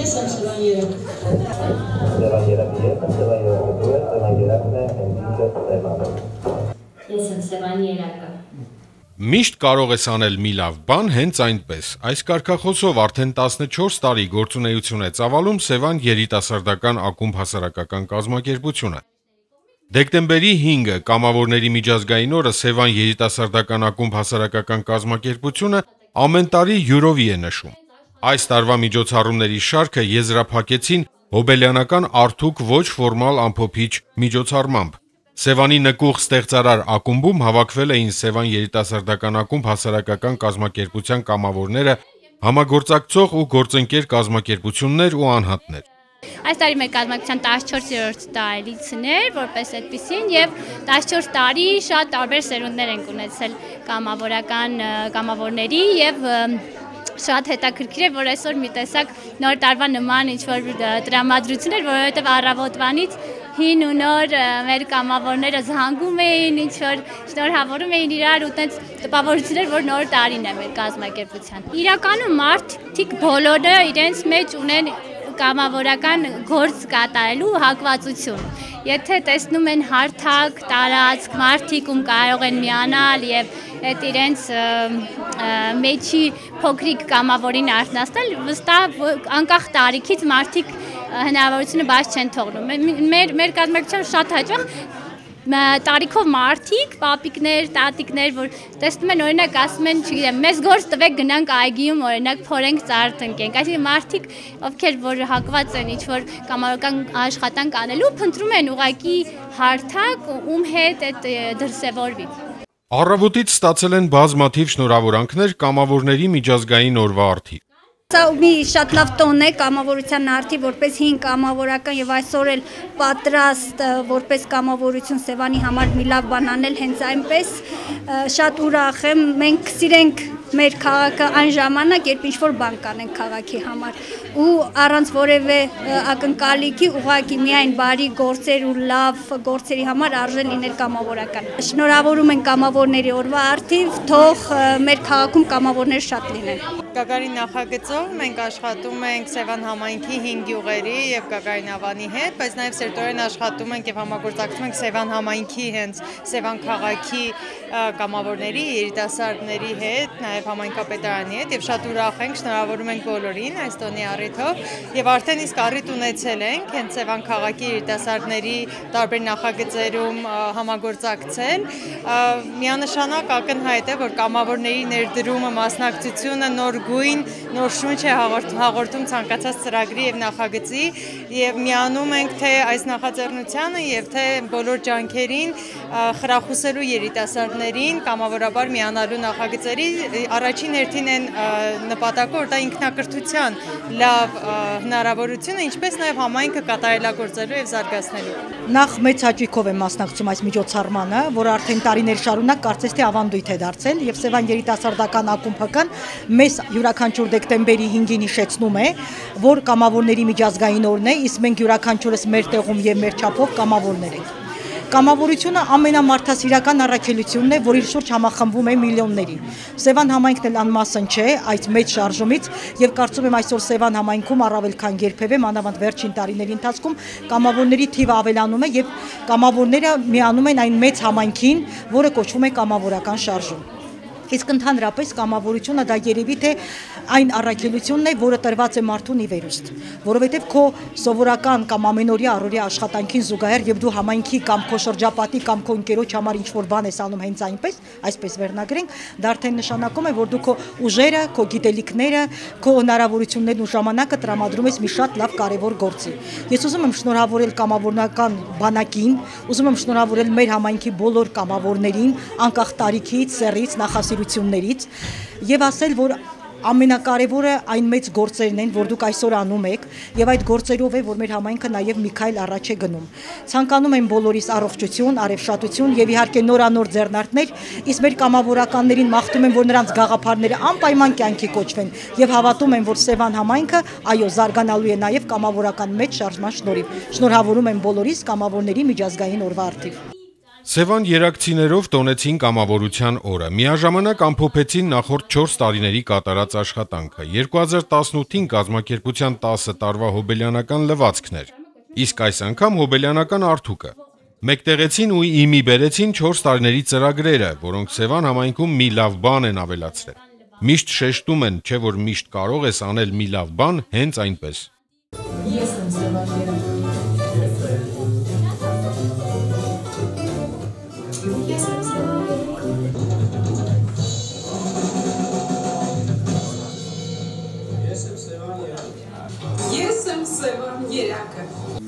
Ես եմ Սևան Երակը։ Սևան Երակը ես եմ, Սևան Երակը դու ես, Սևան Երակն է հենգինգը Սևանը։ Ես եմ Սևան Երակը։ Միշտ կարող ես անել մի լավ բան հենց այնպես։ Այս կարգախոսով արդեն 14 տարի գործունեություն է ծավալում Սևան երիտասարդական ակումբ հասարակական կազմակերպությունը։ Դեկտեմբերի 5-ը կամավորների միջազգային օրը Սևան երիտասարդական ակումբ հասարակական կազմակերպությունը ամեն տարի յուրովի է նշում։ Այս տարվա միջոցառումների շարքը եզրափակեցին հոբելյանական արդուկ ոչ ֆորմալ ամփոփիչ միջոցառմամբ։ Սևանի նկուղ ստեղծարար ակումբում հավաքվել էին Սևան երիտասարդական ակումբ հասարակական կազմակերպության կամավորները, համագործակցող ու գործընկեր կազմակերպություններ ու անհատներ։ Այս տարի մեր կազմակերպության 14-րդ տարելիցն էր, որպես այդպիսին, եւ 14 տարի շատ տարբեր սերունդներ ենք ունեցել կամավորների եւ շատ հետաքրքիր է, որ այսօր մի տեսակ նոր տարվա նման ինչ-որ տրամադրություն էր, որովհետև առավոտվանից հին ու նոր մեր կամավորները զանգում էին, ինչ-որ շնորհավորում էին իրար ու տենց տպավորություններ, որ նոր տարին է մեր կազմակերպության։ Իրականում մարդիկ բոլորը իրենց մեջ ունեն կամավորական գործ կատարելու հակվածություն։ Եթե տեսնում են հարթակ, տարածք, մարդիկ ում կարող են միանալ եւ այդ իրենց մեջի փոքրիկ կամավորին արթնացնել, վստահ անկախ տարիքից մարդիկ հնարավորությունը բաց չեն թողնում։ Մեր կազմակերպության շատ հաճախ տարիքով մարդիկ, պապիկներ, տատիկներ, որ տեսնում են օրինակ ասում են, չգիտեմ, մեզ գործ տվեք գնանք այգիում օրինակ փորենք ծառ տնկենք։ Այսինքն մարդիկ, ովքեր որ հակված են ինչ-որ կամավորական աշխատանք անելու, փնտրում են ուղղակի հարթակ, ում հետ այդ դրսևորվի։ Առավոտից ստացել են բազմաթիվ շնորհավորանքներ կամավորների միջազգային օրվա արդիվ։ Սա մի շատ լավ տոն է կամավորության արդիվ, որպես հին կամավորական եւ այսօր էլ պատրաստ որպես կամավորություն Սևանի համար մի լավ բան անել հենց այնպես շատ ուրախ եմ, մենք սիրենք մեր քաղաքը այն ժամանակ, երբ ինչ-որ բան կանենք քաղաքի համար ու առանց որևէ ակնկալիքի ուղղակի միայն բարի գործեր ու լավ գործերի համար արժե լինել կամավորական։ Շնորհավորում ենք կամավորների օրվա արդիվ, թող մեր քաղաքում կամավորներ շատ լինեն։ Գագարին նախագծով մենք աշխատում ենք Սևան համայնքի 5 գյուղերի եւ Գագարին Ավանի հետ, բայց նաեւ սերտորեն աշխատում ենք եւ համագործակցում ենք Սևան համայնքի հենց Սևան քաղաքի կամավորների, երիտասարդների հետ, նաեւ համայնքապետարանի հետ եւ շատ ուրախ ենք, շնորհավորում ենք բոլորին այս տոնի առիթով եւ արդեն իսկ առիթ ունեցել ենք հենց Սևան քաղաքի երիտասարդների տարբեր նախագծերում համագործակցել։ Միանշանակ ակնհայտ է, որ կամավորների ներդրումը, մասնակցությունը նոր գույն, նոր շունչ է հաղորդում ցանկացած ծրագրի եւ նախագծի եւ միանում ենք թե այս նախաձեռնությանը եւ թե բոլոր ջանքերին խրախուսելու երիտասարդներին կամավորաբար միանալու նախագծերի առաջին հերթին են նպատակը, որ դա ինքնակրթության լավ հնարավորություն է, ինչպես նաեւ համայնքը կատարելագործելու եւ զարգացնելու։ Նախ մեծ հաճույքով եմ մասնակցում այս միջոցառմանը, որ արդեն տարիներ շարունակ կարծես թե ավանդույթ է դարձել եւ Սևան երիտասարդական ակումբական մեզ յուրաքանչյուր դեկտեմբերի 5-ին հիշեցնում է, որ կամավորների միջազգային օրն է, իսկ մենք յուրաքանչյուրս մեր տեղում եւ մեր չափով կամավորներ ենք։ Կամավորությունը ամենամարդասիրական առաքելությունն է, որ իր շուրջ համախմբում է միլիոնների։ Սևան համայնքն էլ անմասն չէ այս մեծ շարժումից եւ կարծում եմ այսօր Սևան համայնքում առավել քան երբևէ, մանավանդ վերջին տարիների ընթացքում կամավորների թիվը ավելանում է եւ կամավորները միանում են այն մեծ համայնքին, որը կոչվում է կամավորական շարժում։ Իսկ ընդհանրապես կամավորությունը դա երևի թե այն առաքելությունն է, որը տրված է մարդուն ի վերուստ, որովհետև քո սովորական կամ ամենօրյա առօրյա աշխատանքին զուգահեռ եւ դու համայնքի կամ քո շրջապատի կամ քո ընկերոջ համար ինչ-որ բան ես անում հենց այնպես, այսպես վերնագրենք, դա արդեն նշանակում է, որ դու քո ուժերը, քո գիտելիքները, քո հնարավորություններն ու ժամանակը տրամադրում ես մի շատ լավ կարևոր գործի։ Ես ուզում եմ շնորհավորել կամավորական բանակին, ուզում եմ շնորհավորել մեր համայնքի բոլոր կամավորներին, անկախ տարիքից, սեռից, նախասիրություններից եւ ասել, որ ամենակարևորը այն մեծ գործերն են, որ դուք այսօր անում եք եւ այդ գործերով է, որ մեր համայնքը նաեւ մի քայլ առաջ է գնում։ Ցանկանում եմ բոլորիս առողջություն, արևշատություն եւ իհարկե նորանոր ձեռնարկներ, իսկ մեր կամավորականներին մաղթում եմ, որ նրանց գաղափարները անպայման կյանքի կոչվեն եւ հավատում եմ, որ Սևան համայնքը այո զարգանալու է նաեւ կամավորական մեծ շարժման շնորհիվ։ Շնորհավորում եմ բոլորիս կամավորների միջազգային օրվա արդիվ։ Սևան երակցիներով տոնեցին կամավորության օրը, միաժամանակ ամփոփեցին նախորդ 4 տարիների կատարած աշխատանքը, 2018-ին կազմակերպության 10 տարվա հոբելյանական լվացքն էր, իսկ այս անգամ հոբելյանական արդուկը։ Մեկտեղեցին ու իմի բերեցին 4 տարիների ծրագրերը, որոնք Սևան համայնքում մի լավ բան են ավելացրել։ Միշտ շեշտում են, չէ որ միշտ կարող ես անել մի լավ բան հենց այնպես։ Ես եմ Սևան երակը։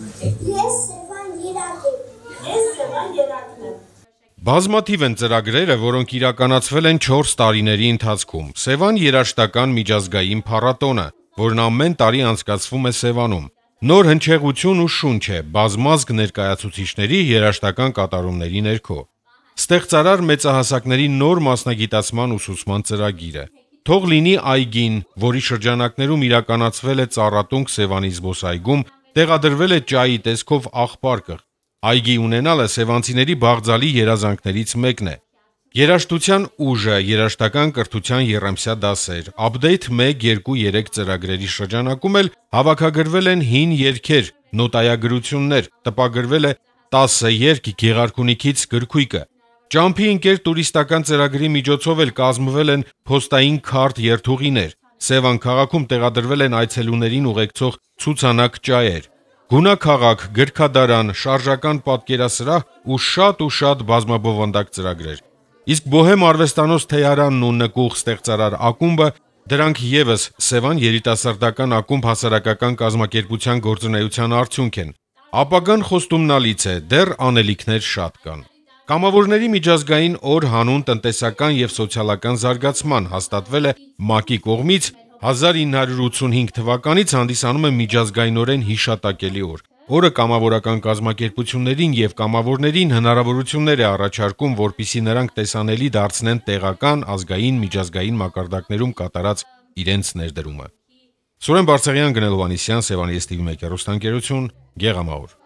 Բազմաթիվ են ծրագրերը, որոնք իրականացվել են 4 տարիների ընթացքում։ Սևան երաժշտական միջազգային փառատոնը, որն ամեն տարի անցկացվում է Սևանում։ Նոր հնչեղություն ու շունչ է, բազմազգ ներկայացուցիչների երաժշտական կատարումների ներքո։ Ստեղծարար մեծահասակների նոր մասնագիտացման ուսուցման ծրագիրը։ Թող լինի այգին, որի շրջանակներում իրականացվել է ծառատունք Սևանի զբոսայգում, տեղադրվել է ճայի տեսքով աղպարկը։ Այգի ունենալը սևանցիների բաղձալի երազանքներից մեկն է։ Երաժշտության ուժը, երաժշտական կրթության եռամսյա դասեր, update 1, 2, 3 ծրագրերի շրջանակում էլ հավաքագրվել են հին երգեր, նոտայագրություններ, տպագրվել է 10 երգ Գեղարքունիքից գրքույկը։ Ճամփի ընկեր տուրիստական ծրագրի միջոցով էլ կազմվել են փոստային քարտ երթուղիներ։ Սևան քաղաքում տեղադրվել են այցելուներին ուղեկցող ցուցանակ ճայեր։ Գունաքաղաք, գրքադարան, շարժական պատկերասրահ ու շատ բազմաբովանդակ ծրագրեր։ Իսկ Բոհեմ արվեստանոց թեյարանն ու նկուղ ստեղծարար ակումբը դրանք եւս Սևան երիտասարդական ակումբ հասարակական կազմակերպության գործունեության արդյունք են։ Ապագան խոստումնալից է, դեռ անելիքներ շատ կան։ Կամավորների միջազգային օր հանուն տնտեսական եւ սոցիալական զարգացման հաստատվել է ՄԱԿ-ի կողմից 1985 թվականից հանդիսանում է միջազգայինորեն հիշատակելի օր։ Օրը կամավորական կազմակերպություններին եւ կամավորներին հնարավորություններ է առաջարկում, որպիսի նրանք տեսանելի դարձնեն տեղական, ազգային, միջազգային մակարդակներում կատարած իրենց ներդրումը։ Սուրեն Բարսեղյան, Գնել Հովհաննիսյան, Սևանի STV1 հեռուստաընկերություն, Գեղամաուր։